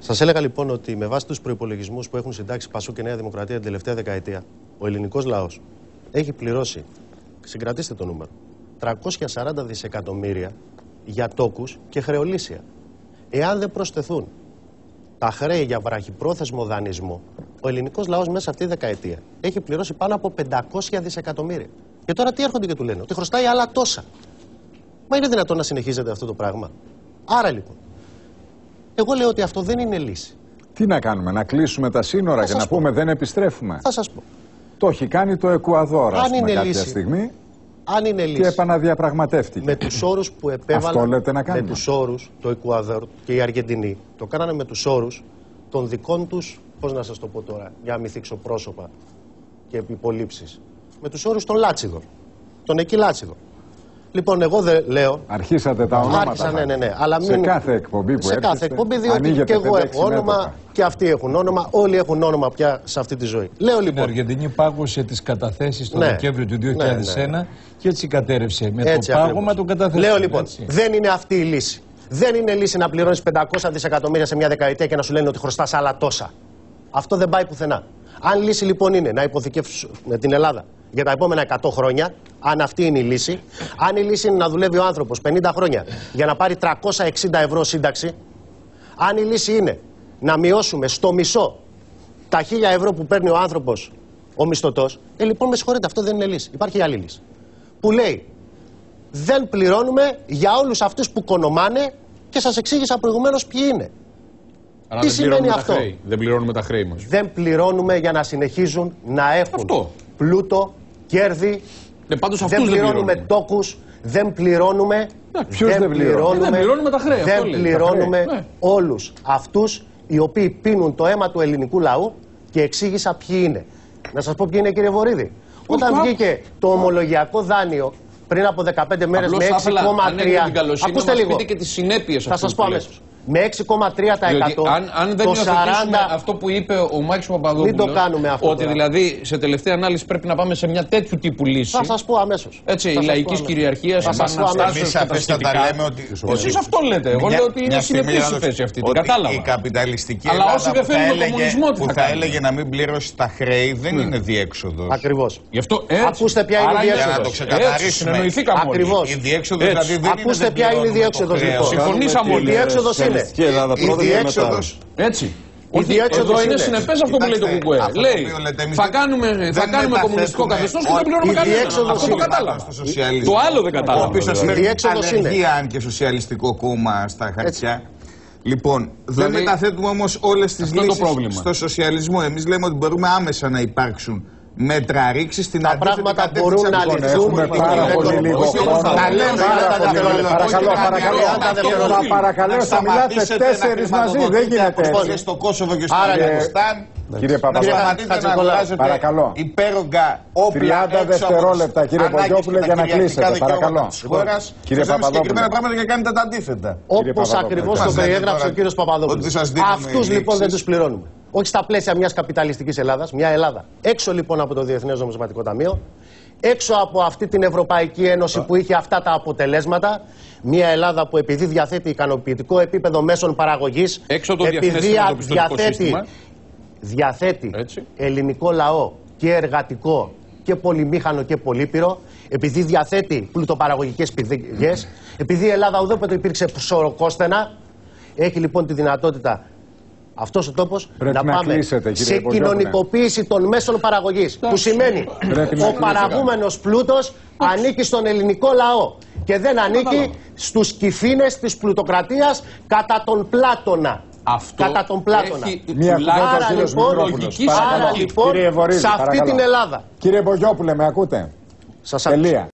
Σας έλεγα λοιπόν ότι με βάση τους προϋπολογισμούς που έχουν συντάξει Πασόκ και Νέα Δημοκρατία την τελευταία δεκαετία, ο ελληνικός λαός έχει πληρώσει, συγκρατήστε το νούμερο, 340 δισεκατομμύρια για τόκους και χρεολύσια. Εάν δεν προσθεθούν τα χρέη για βραχυπρόθεσμο δανεισμό, ο ελληνικός λαός μέσα αυτή τη δεκαετία έχει πληρώσει πάνω από 500 δισεκατομμύρια. Και τώρα τι έρχονται και του λένε, ότι χρωστάει άλλα τόσα. Μα είναι δυνατόν να συνεχίζεται αυτό το πράγμα? Άρα λοιπόν, εγώ λέω ότι αυτό δεν είναι λύση. Τι να κάνουμε, να κλείσουμε τα σύνορα και να πούμε δεν επιστρέφουμε? Θα σας πω. Το έχει κάνει το Εκουαδόρ, ας πούμε, κάποια στιγμή. Αν είναι λύση. Και επαναδιαπραγματεύτηκε. Με τους όρους που επέβαλαν. Αυτό λέτε να κάνουμε? Με τους όρους, το Εκουαδόρ και η Αργεντινή το κάνανε με τους όρους των δικών τους, πώς να σας το πω τώρα, για να μην θίξω πρόσωπα και υπολείψεις. Με τους όρους των Λάτσιδων. Των εκεί Λάτσιδων. Λοιπόν, εγώ δεν λέω. Αρχίσατε τα ονόματα. Άρχισα, ναι. Αλλά μην... Σε κάθε εκπομπή που σε κάθε εκπομπή, διότι και εγώ έχω όνομα και αυτοί έχουν όνομα. Όλοι έχουν όνομα πια σε αυτή τη ζωή. Λέω λοιπόν. Η Αργεντινή πάγωσε τις καταθέσεις το Δεκέμβριο του 2001 και έτσι κατέρευσε. Με έτσι το πάγωμα των καταθέσεων. Λέω λοιπόν, δεν είναι αυτή η λύση. Δεν είναι λύση να πληρώνεις 500 δισεκατομμύρια σε μια δεκαετία και να σου λένε ότι χρωστάς άλλα τόσα. Αυτό δεν πάει πουθενά. Αν λύση λοιπόν είναι να υποθηκεύσουμε την Ελλάδα για τα επόμενα 100 χρόνια, αν αυτή είναι η λύση, αν η λύση είναι να δουλεύει ο άνθρωπος 50 χρόνια για να πάρει 360 ευρώ σύνταξη, αν η λύση είναι να μειώσουμε στο μισό τα 1000 ευρώ που παίρνει ο άνθρωπος, ο μισθωτός, λοιπόν με συγχωρείτε, αυτό δεν είναι λύση. Υπάρχει άλλη λύση. Που λέει, δεν πληρώνουμε για όλους αυτούς που κονομάνε και σας εξήγησα προηγουμένως ποιοι είναι. Αλλά τι σημαίνει αυτό? Δεν πληρώνουμε τα χρέη μας. Δεν πληρώνουμε για να συνεχίζουν να έχουν πλούτο, κέρδη. Δεν πληρώνουμε τόκους, δεν πληρώνουμε. Δεν πληρώνουμε τα χρέη. Δεν πληρώνουμε όλους αυτούς οι οποίοι πίνουν το αίμα του ελληνικού λαού και εξήγησα ποιοι είναι. Να σας πω ποιοι είναι, κύριε Βορίδη. Όταν βγήκε το ομολογιακό δάνειο πριν από 15 μέρες με 6,3. Ακούστε λίγο. Και τις συνέπειες θα σας πω αμέσως. Με 6,3%. Αν δεν υιοθετήσουμε αυτό που είπε ο Μάκης Παπαδόπουλος, μην το κάνουμε αυτό. Ότι δηλαδή σε τελευταία ανάλυση πρέπει να πάμε σε μια τέτοιου τύπου λύση. Θα σας πω αμέσως. Έτσι, λαϊκής κυριαρχίας, επαναστάσεως καταστατικά. Εσείς αυτό λέτε. Εγώ λέω ότι είναι συνεπής η θέση αυτή. Την κατάλαβα. Η καπιταλιστική Ελλάδα που θα έλεγε να μην πληρώσει τα χρέη δεν είναι διέξοδος. Ακριβώς. Ακούστε ποια είναι η διέξοδος. Για να το ξεκαθαρίσουμε. Ακριβώς. Η διέξοδος δηλαδή δεν είναι. Ακούστε ποια είναι η διέξοδος. Συμφωνήσαμε όλοι. Η διέξοδος είναι. Η διέξοδος. Έτσι. Εδώ είναι συνεπές αυτό που λέει το ΚΚΕ. Λέει, θα κάνουμε κομμουνιστικό καθεστώς και δεν πληρώνουμε κανένα. Αυτό το κατάλαβα. Το άλλο δεν κατάλαβα. Η διέξοδος είναι. Αν και σοσιαλιστικό κόμμα στα χαρτιά. Λοιπόν, δεν μεταθέτουμε όμως όλες τις λύσεις στο σοσιαλισμό. Εμείς λέμε ότι μπορούμε άμεσα να υπάρξουν μέτρα ρήξης στην αντίθετη πράγματα μπορούν να λυθούν. Πάρα πολύ λίγο χρόνο. Παρακαλώ, θα μιλάτε 4 μαζί, δεν γίνεται. Στο Κόσοβο και στο Αφγανιστάν. Κύριε Παπαδόπουλε, παρακαλώ. Υπέρογκα όπλα 30 δευτερόλεπτα, κύριε Πογιόπουλε, για να κλείσετε. Παρακαλώ. Κύριε Παπαδόπουλε. Συγκεκριμένα πράγματα και κάνετε τα αντίθετα. Όπως ακριβώς το περιέγραψε ο κύριος Παπαδόπουλος. Αυτούς λοιπόν δεν τους πληρώνουμε. Όχι στα πλαίσια μιας καπιταλιστικής Ελλάδας, μια Ελλάδα έξω λοιπόν από το Διεθνές Νομισματικό Ταμείο, έξω από αυτή την Ευρωπαϊκή Ένωση που είχε αυτά τα αποτελέσματα, μια Ελλάδα που επειδή διαθέτει ικανοποιητικό επίπεδο μέσων παραγωγής, επειδή διαθέτει ελληνικό λαό και εργατικό και πολυμήχανο και πολύπυρο, επειδή διαθέτει πλουτοπαραγωγικές πηγές, επειδή η Ελλάδα ουδέποτε υπήρξε ψωροκόστενα, έχει λοιπόν τη δυνατότητα αυτός ο τόπος να πάμε σε κοινωνικοποίηση των μέσων παραγωγής. Που σημαίνει ο παραγούμενος πλούτος ανήκει στον ελληνικό λαό και δεν ανήκει στους κυφήνες της πλουτοκρατίας κατά τον Πλάτωνα. Κατά τον Πλάτωνα. Άρα λοιπόν σε αυτή την Ελλάδα. Κύριε Μπογιόπουλε, με ακούτε? Σας ακούω.